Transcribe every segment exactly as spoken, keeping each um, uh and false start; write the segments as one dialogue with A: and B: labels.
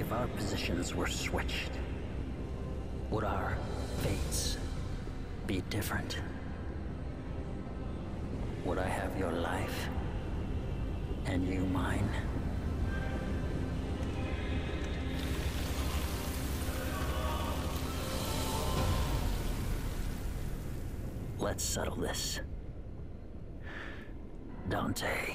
A: If our positions were switched, would our fates be different? Would I have your life and you mine? Let's settle this. Dante.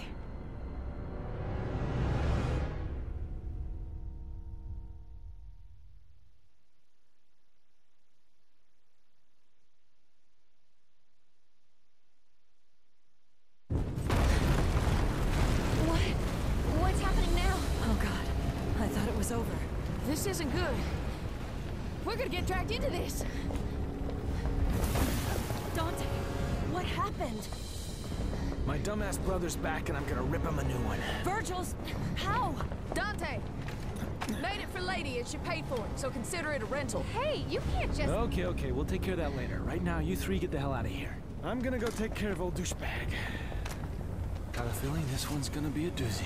B: This isn't good. We're gonna get dragged into this. Dante, what happened?
C: My dumbass brother's back and I'm gonna rip him a new one.
B: Virgil's... how? Dante! Made it for Lady and she paid for it, so consider it a rental.
D: Hey, you can't just...
C: Okay, okay, we'll take care of that later. Right now, you three get the hell out of here. I'm gonna go take care of old douchebag. Got a feeling this one's gonna be a doozy.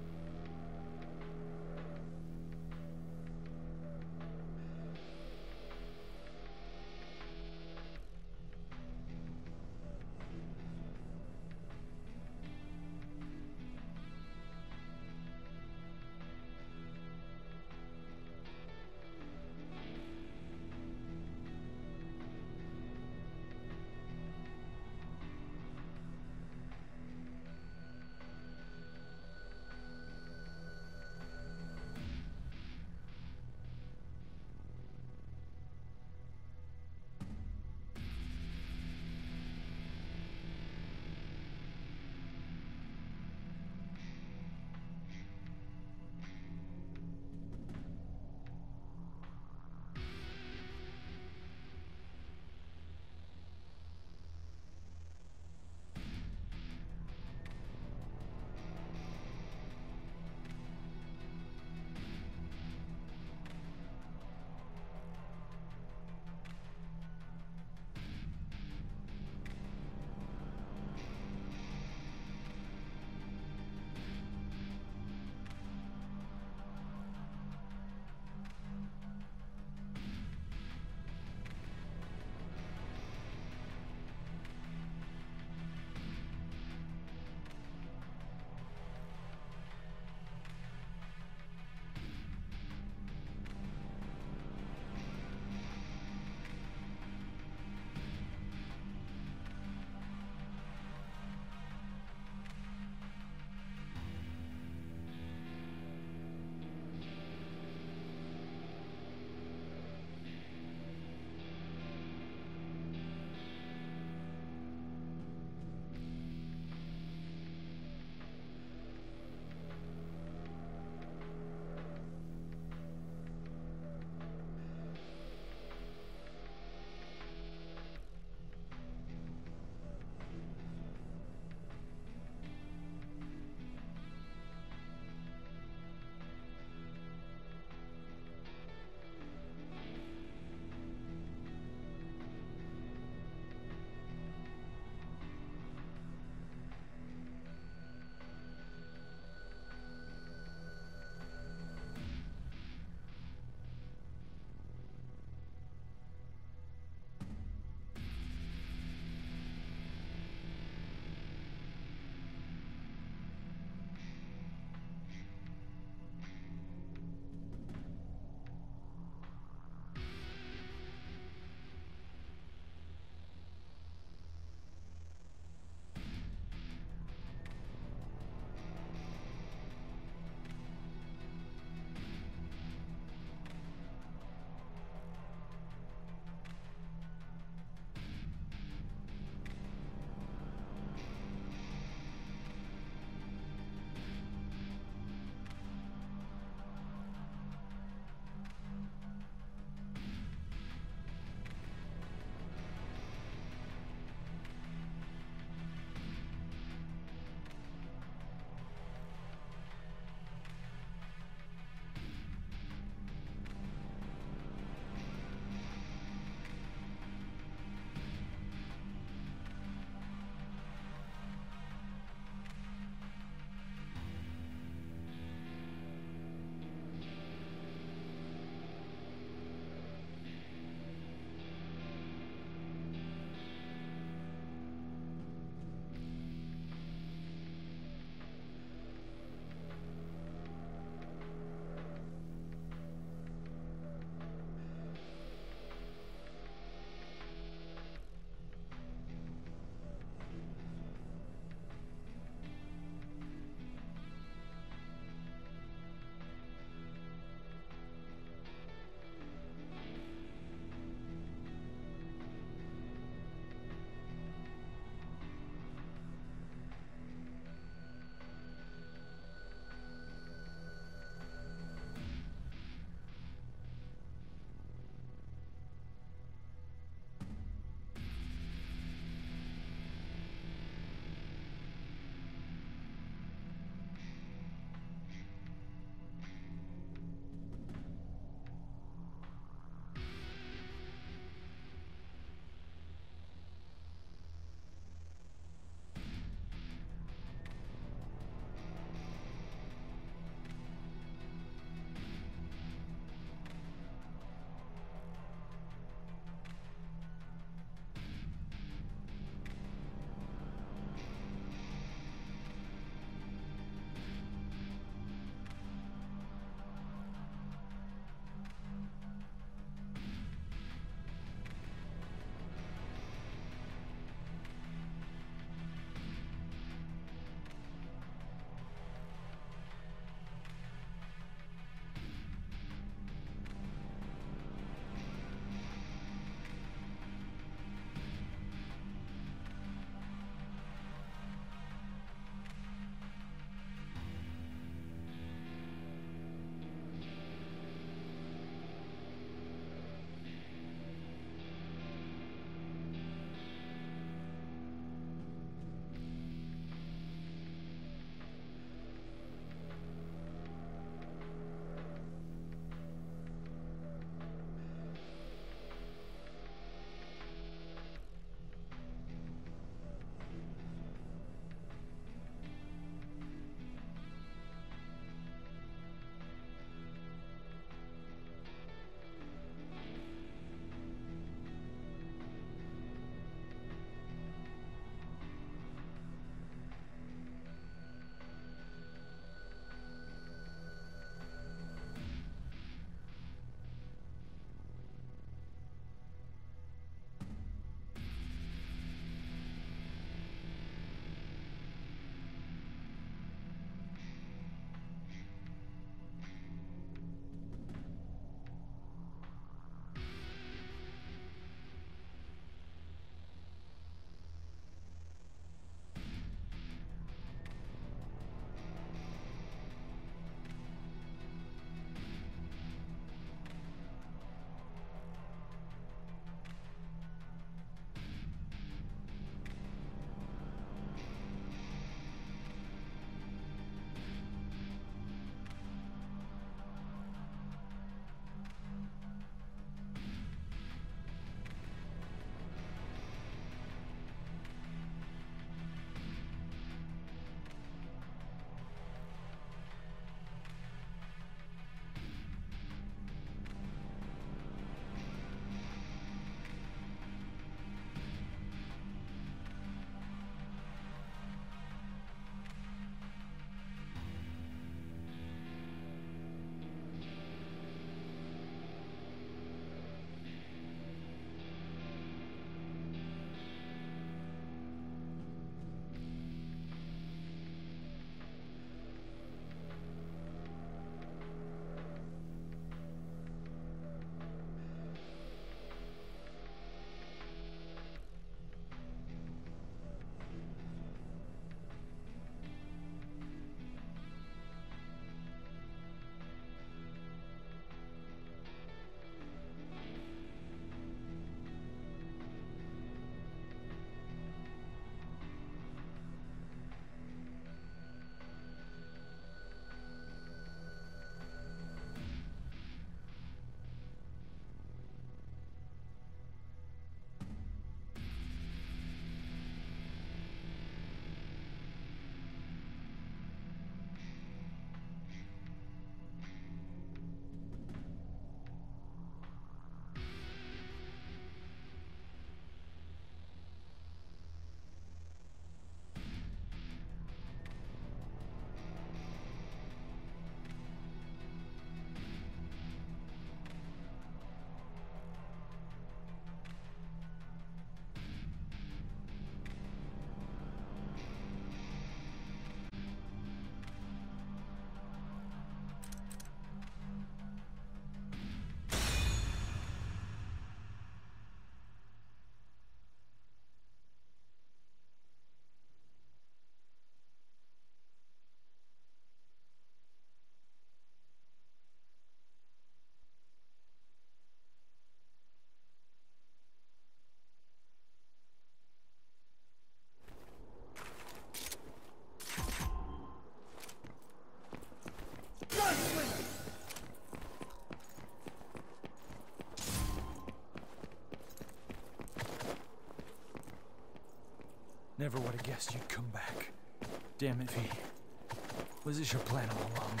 C: Never would have guessed you'd come back. Damn it, V. Was this your plan all along?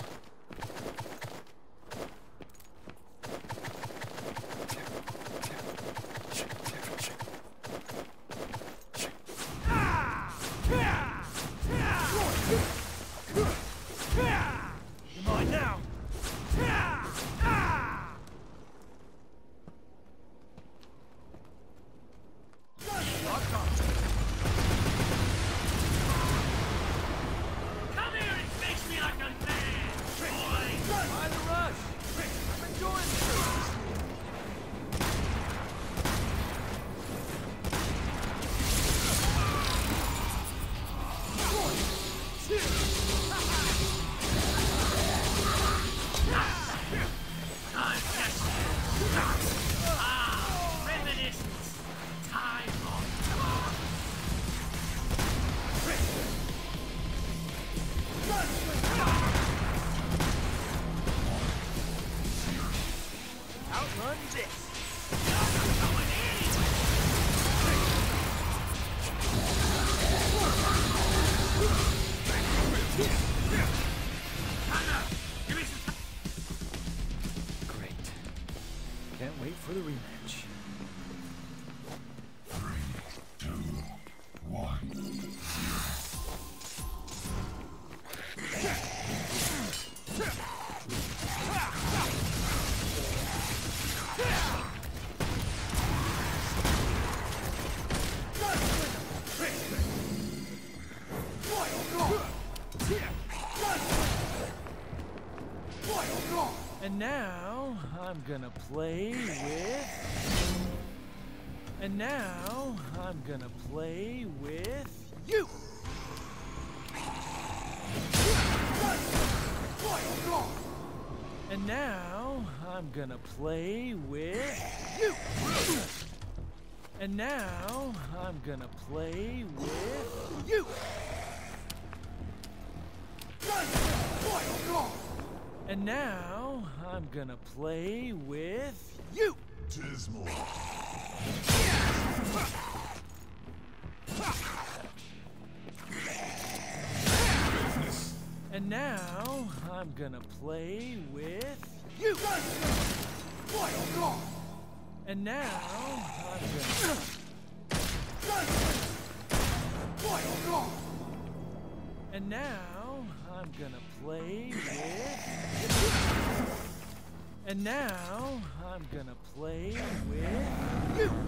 C: You're mine now!
D: Come here and face me like a man, boy!
C: Why the rush? I'm enjoying this!
D: Time tested. Ah, reminiscence. Time on time.
C: Outrun this!
D: Not going anywhere. Hunter, give me some time.
C: Great. Can't wait for the rematch. And now I'm gonna play with. And now I'm gonna play with you. And now I'm gonna play with you. And now I'm gonna play with you. And now I'm gonna play with you.
E: Dismal.
C: And now I'm gonna play with you. And now I'm gonna. And now I'm gonna play with. And now I'm gonna play with you.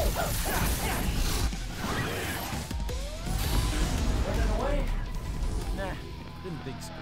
C: Running away? Nah, didn't think so.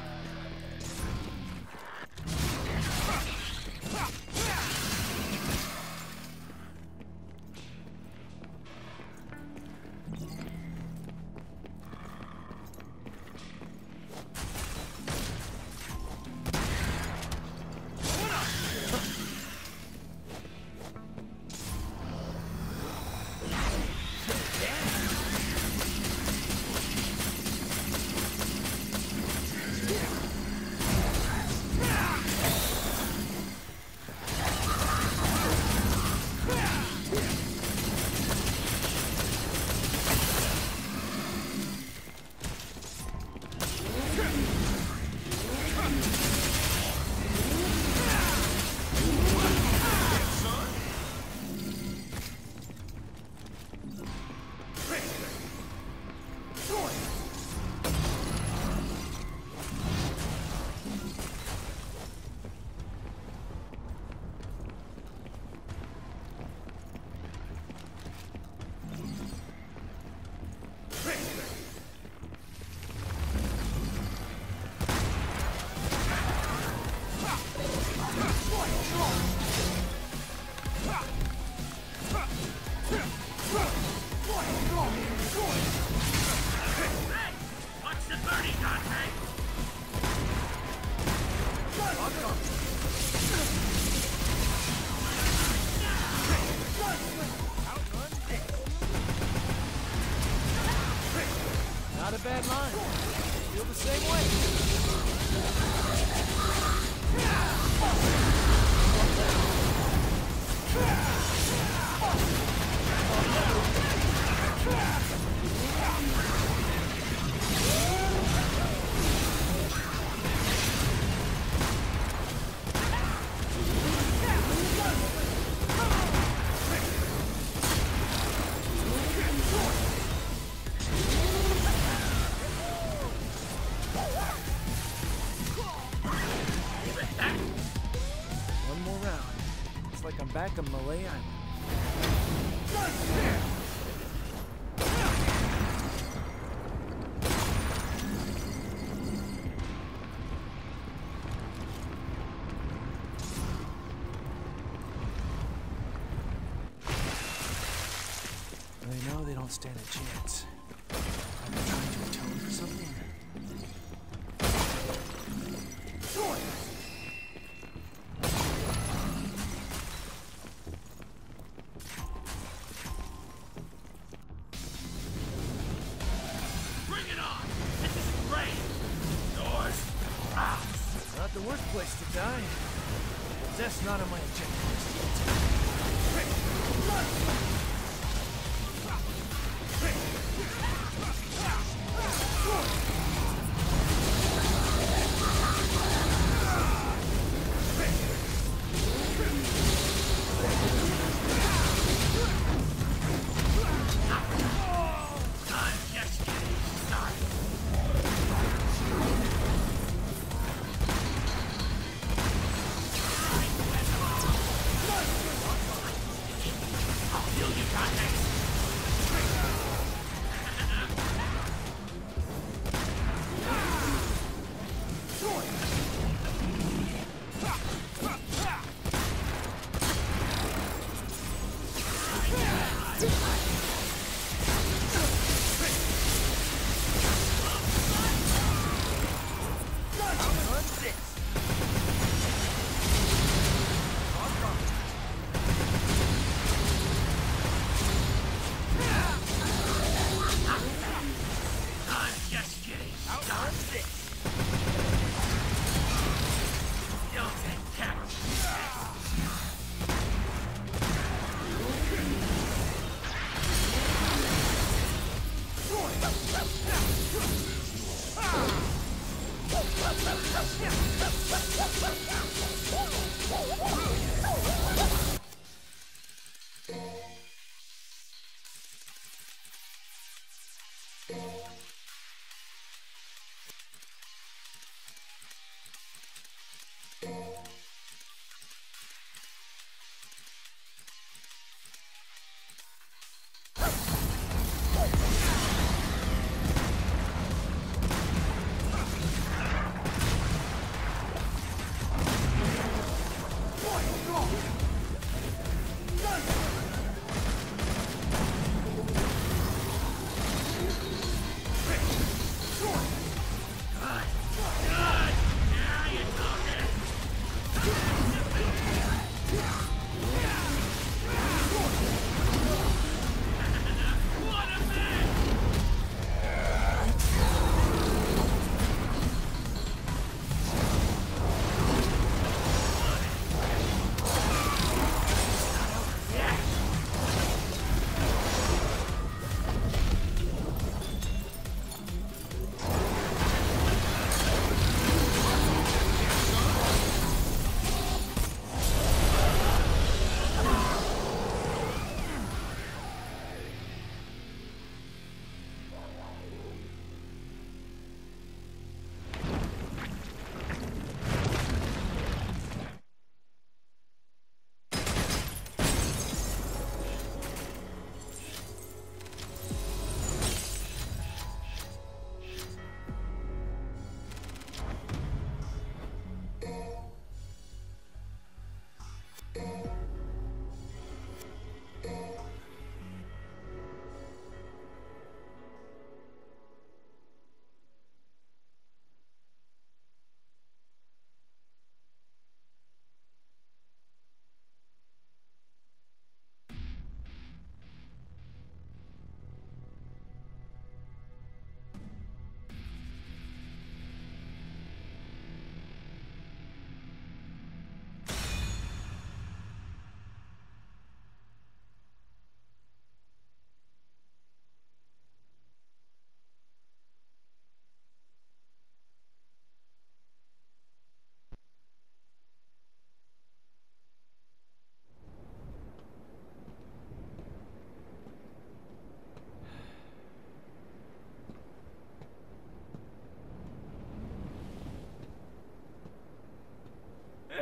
D: Watch the birdie, Dante!
C: Not a bad line. Feel the same way. One more round. It's like I'm back on Malay Island. They know they don't stand a chance. Are they trying to atone for something?
D: Bring it on! This is great! Doors! Ah!
C: Not the worst place to die. But that's not on my agenda list
D: I'm just getting started.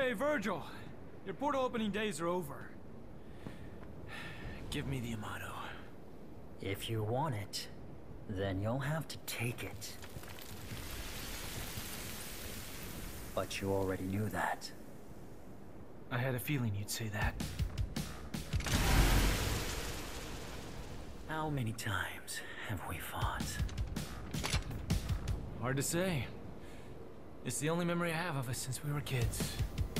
C: Okay, Virgil. Your portal opening days are over. Give me the Amato.
A: If you want it, then you'll have to take it. But you already knew that.
C: I had a feeling you'd say that.
A: How many times have we fought?
C: Hard to say. It's the only memory I have of us since we were kids.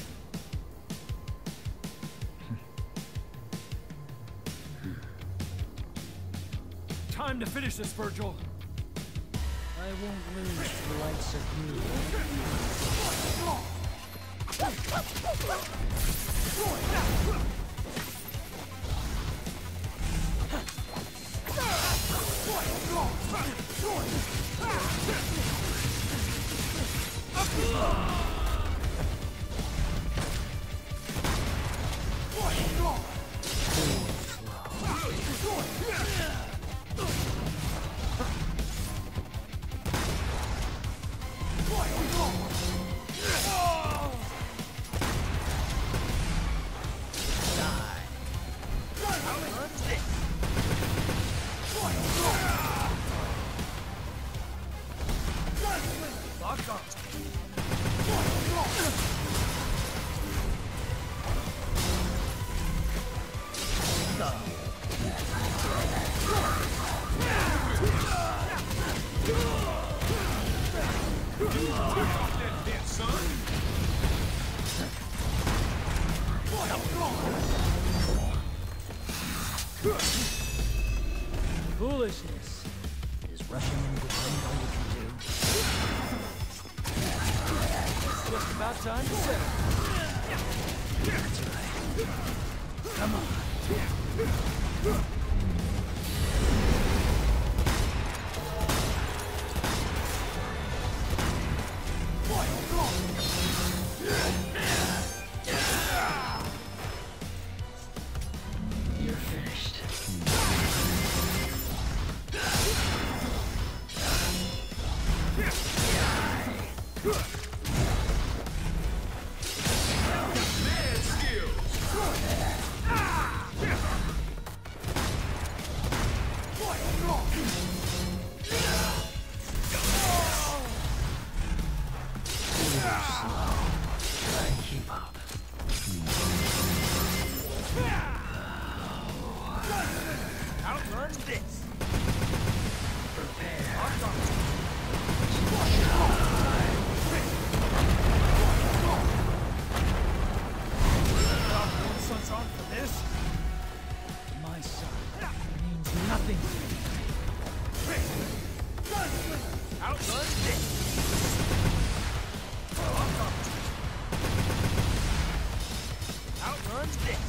C: Time to finish this, Virgil.
A: I won't lose to the likes of you. Foolishness is rushing into doing all you can do.
C: Just about time to settle.
A: That's right. Come on. You're finished. Keep up.
C: Outrun this. Son's on for this.
A: My son means nothing to me.
C: Outrun this. Outrun this.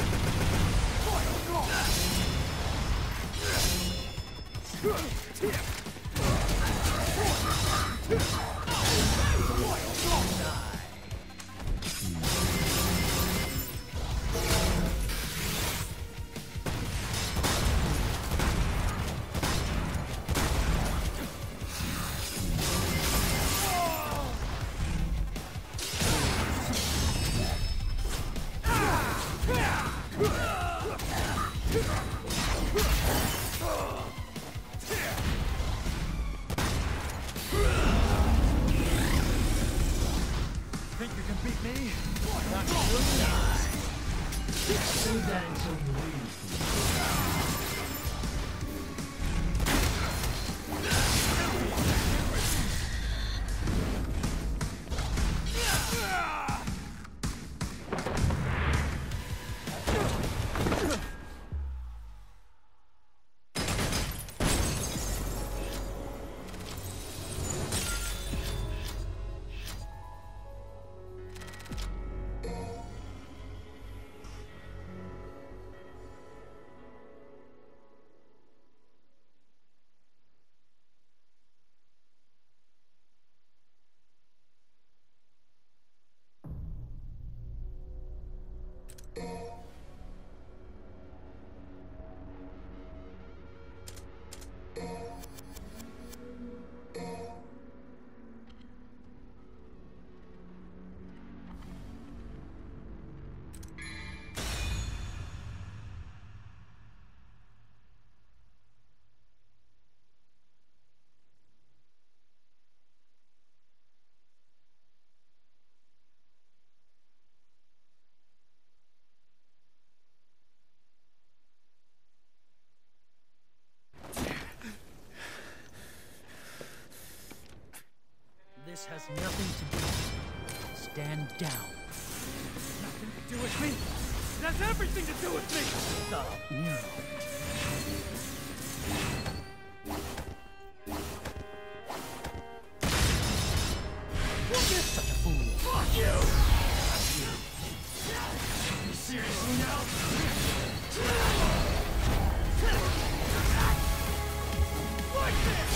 C: Think you can beat me? Not really.
A: Save that until you leave.
C: stand down. Nothing to do with me. It has everything to do with me. Stop, Nero. You're such a fool.
D: Fuck you! Fuck you! You seriously now? Like this!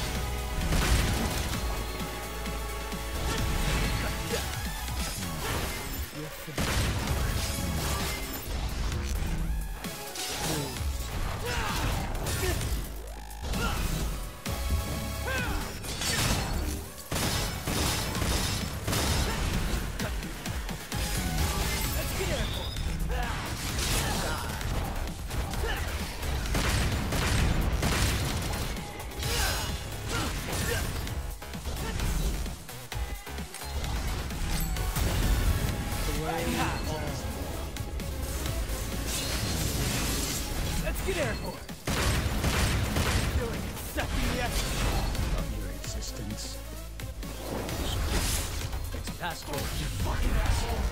C: Let's get airborne. Feeling sucking the essence of your existence. It's past your
D: You fucking asshole!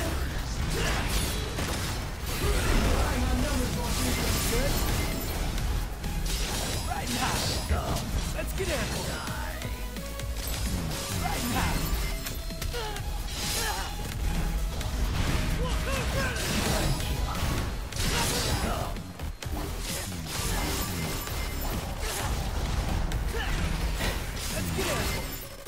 C: right now. Let's get airborne. Right now. Let's get airborne.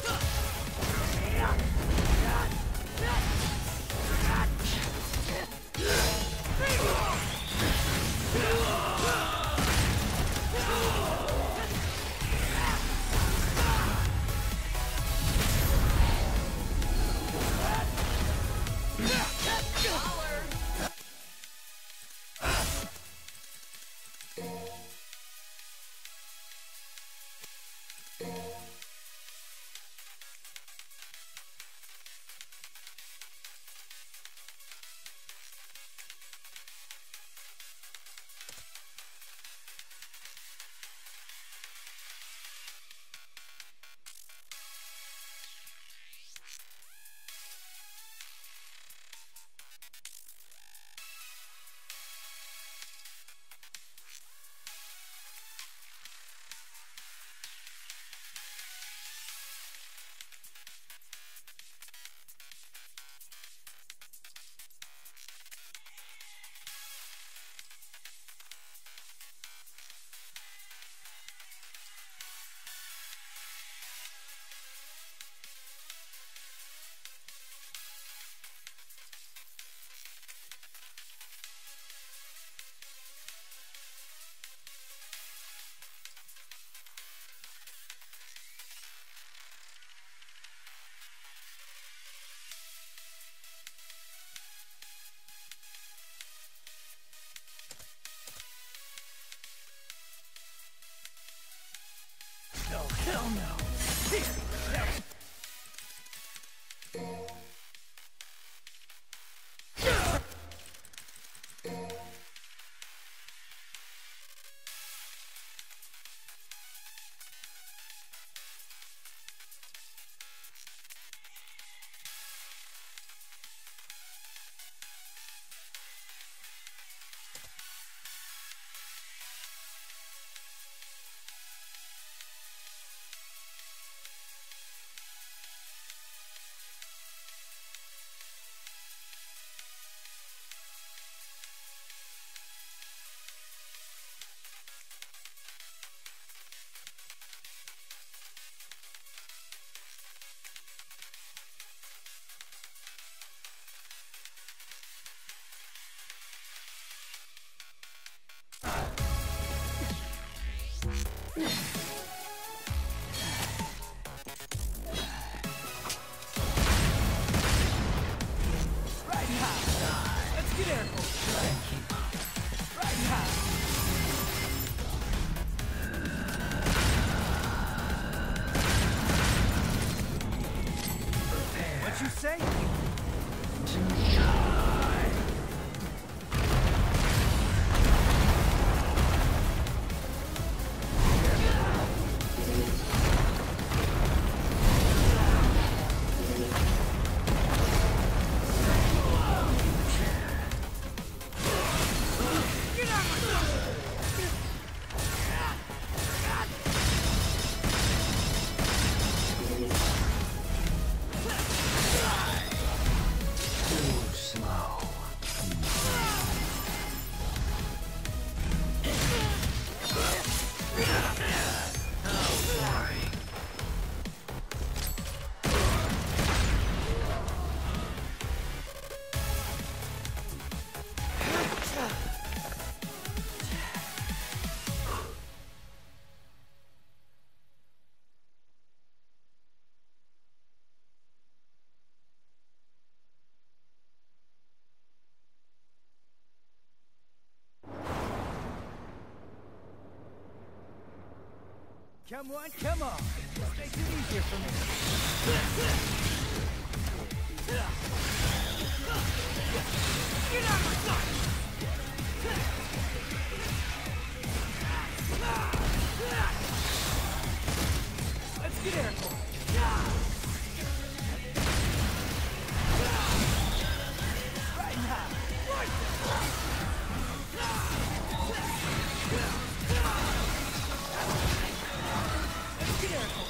C: No, hell no. Here, now. Right now. Let's get airborne. Right now. What you say? Come on, come on. Just make it easier for me. Get out of my sight! Let's get airborne. Right now. Right now. Let's get airborne.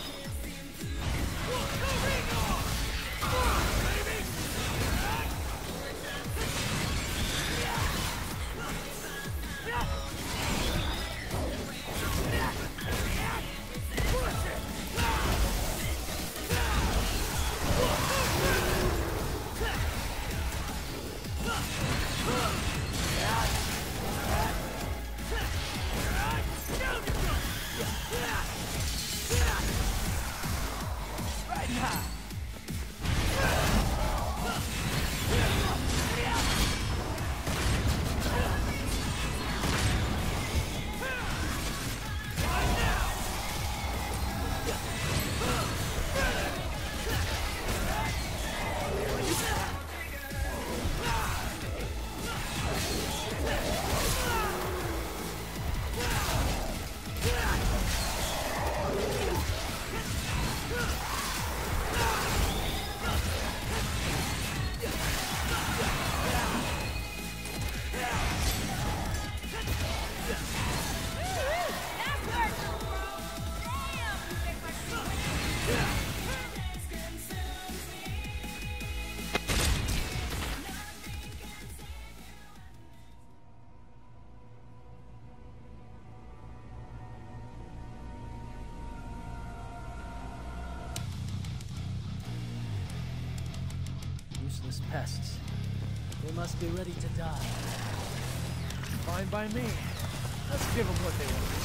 A: Useless pests. They must be ready to die.
C: Fine by me. Let's give them what they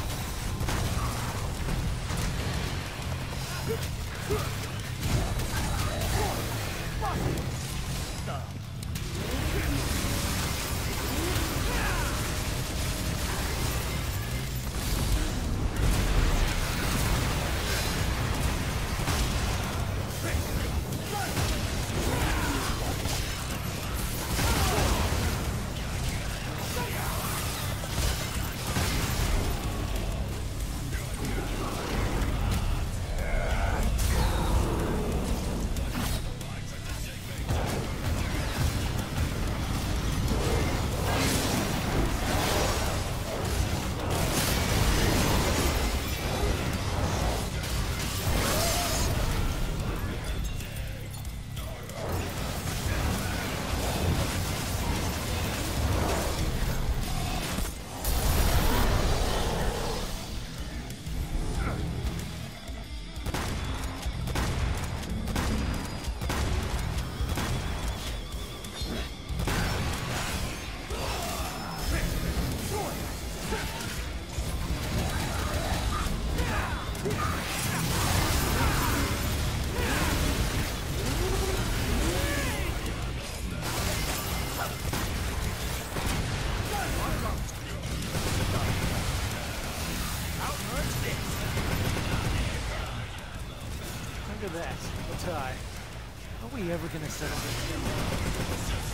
C: want. Look at that, a tie. Are we ever gonna settle this?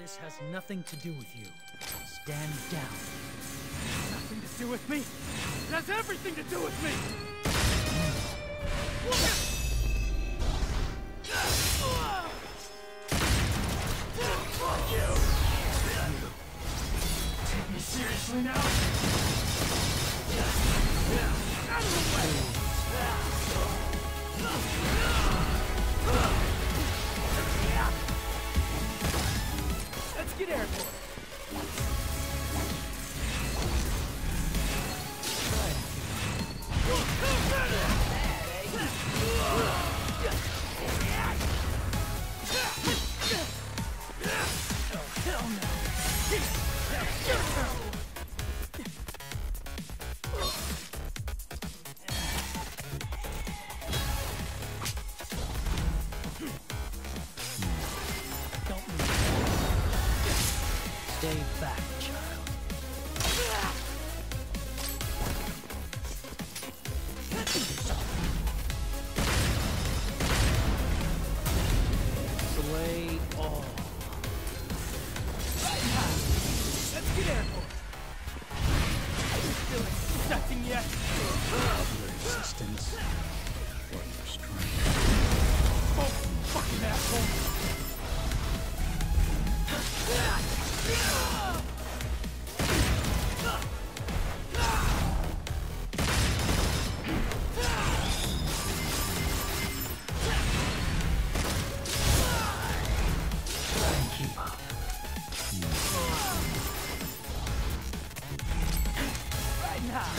E: This has nothing to do with you. Stand down.
C: Nothing to do with me? It has everything to do with me!
D: Take me seriously now?
C: Out of the way! Let's get airborne!
A: Stay back, child. Slay all.
C: Let's get airborne! Still accepting yet?
A: Your existence or your strength.
C: Oh, fucking asshole!
A: Keep up.
C: Right now!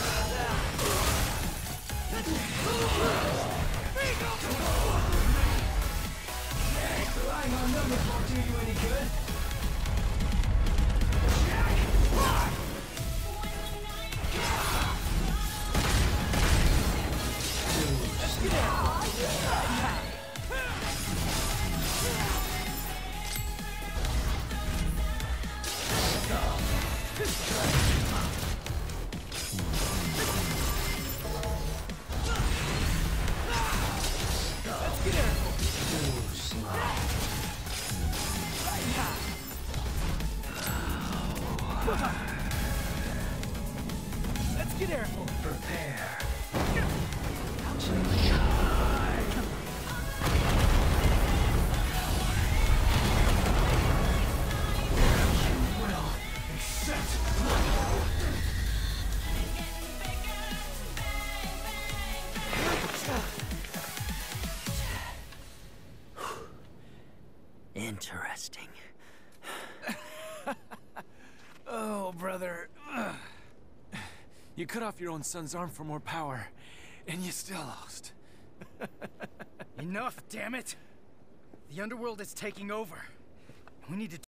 D: Relying on numbers won't do you any good.
C: Let's get airborne! Let's get airborne!
A: Too slow.
C: Right now! Let's get airborne!
A: Prepare.
D: Well, accept.
A: Interesting.
C: Oh, brother. Ugh. You cut off your own son's arm for more power, and you still lost.
E: Enough, damn it! The underworld is taking over. We need to